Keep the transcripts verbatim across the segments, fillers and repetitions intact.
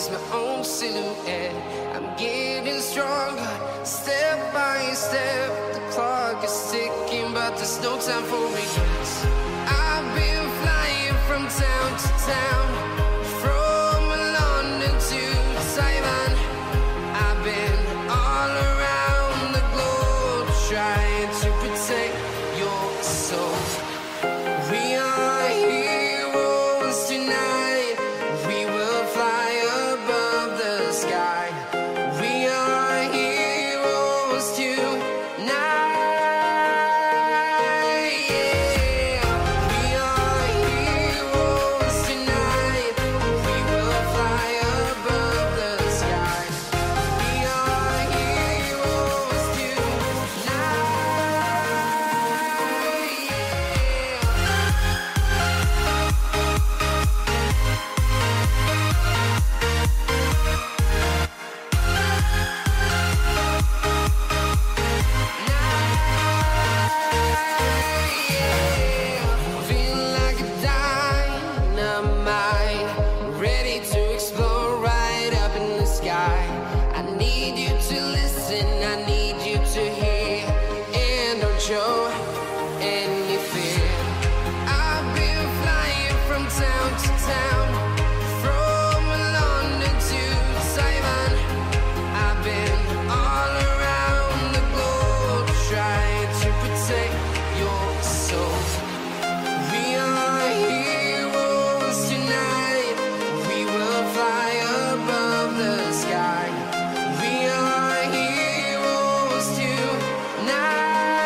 is my own silhouette. I'm getting stronger, step by step. The clock is ticking, but there's no time for regrets. I've been flying from town to town, from London to Taiwan. I've been all around the globe, trying to protect your soul. We are heroes tonight. We will fly above the sky. We are heroes tonight. Show any fear. I've been flying from town to town, from London to Taiwan. I've been all around the globe, trying to protect your soul. We are heroes tonight. We will fly above the sky. We are heroes tonight.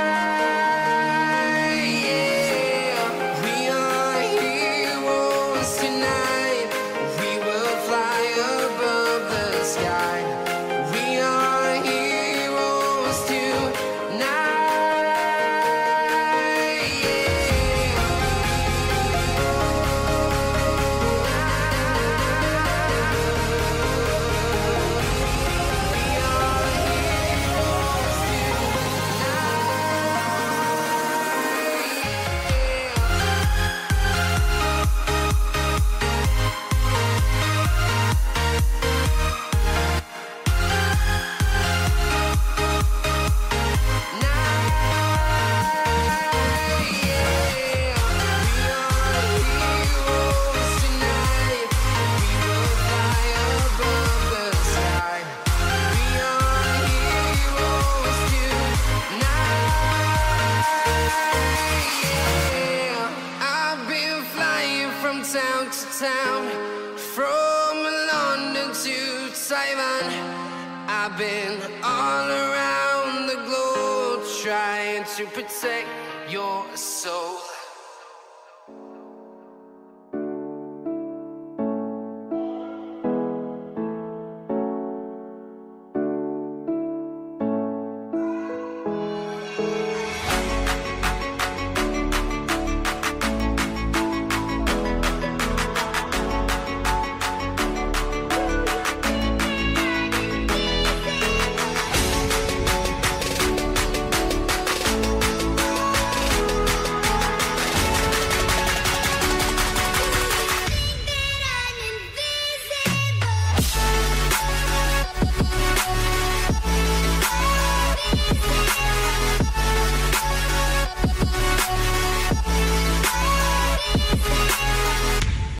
Town to town, from London to Taiwan. I've been all around the globe, trying to protect your soul.